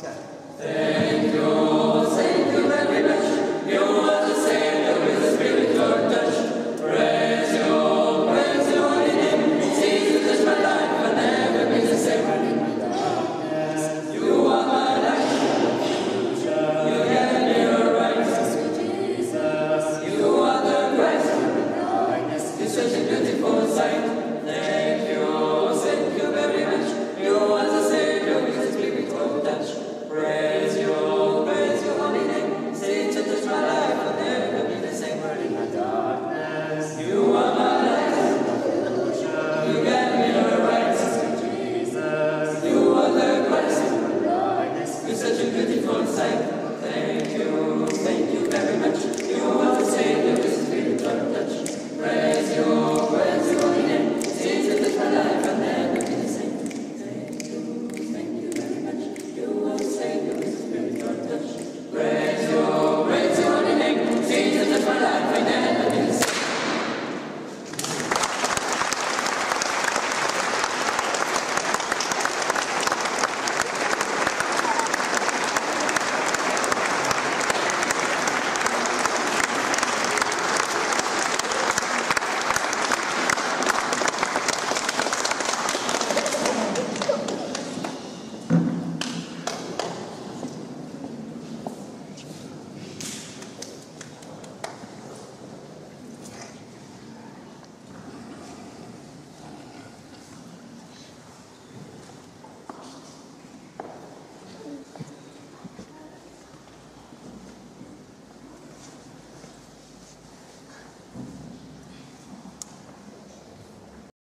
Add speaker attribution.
Speaker 1: Thank you very much. You are the Savior with the spiritual touch. Praise your holy name. See you touch my life and never be the same. You are my life. You gave me your rights. You are the Christ. You're such a beautiful sight. Thank you very much. You are the Savior with the spiritual touch. Praise your holy name. See to touch my life and never be the same. In my darkness, you are my light. You gave me your rights. You are the Christ. You're such a beautiful sight. Thank you.